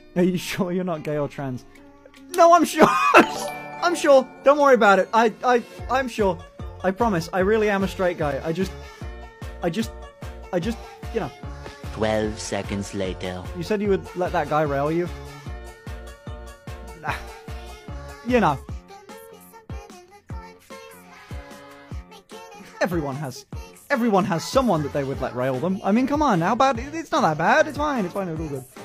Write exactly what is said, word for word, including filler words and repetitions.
Are you sure you're not gay or trans? No, I'm sure. I'm sure. Don't worry about it. I, I, I'm sure. I promise. I really am a straight guy. I just, I just, I just, you know. Twelve seconds later. You said you would let that guy rail you? Nah. You know. Everyone has, everyone has someone that they would let rail them. I mean, come on, how bad? It's not that bad. It's fine. It's fine. It's all good.